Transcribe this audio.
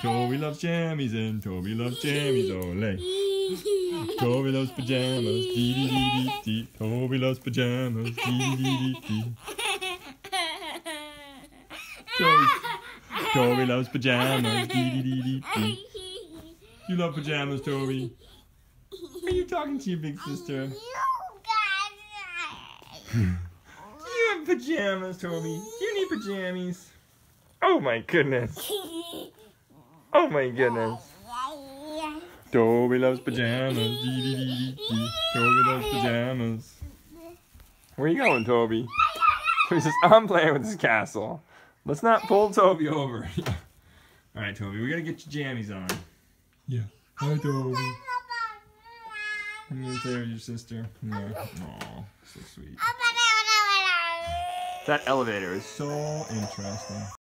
Toby loves jammies and Toby loves jammies. Ole. Toby loves pajamas. Dee dee dee dee dee. Toby loves pajamas. Dee dee dee dee dee. Toby loves pajamas. Dee dee dee dee dee. You love pajamas, Toby. Are you talking to your big sister? Do you have pajamas, Toby? Do you need pajamas? Oh my goodness. Oh my goodness. Toby loves pajamas. Dee dee dee dee. Toby loves pajamas. Where are you going, Toby? He says, I'm playing with this castle. Let's not pull Toby over. Alright, Toby, we gotta get your jammies on. Yeah. Hi, Toby. You gonna play with your sister? No. Aw, so sweet. That elevator is so interesting.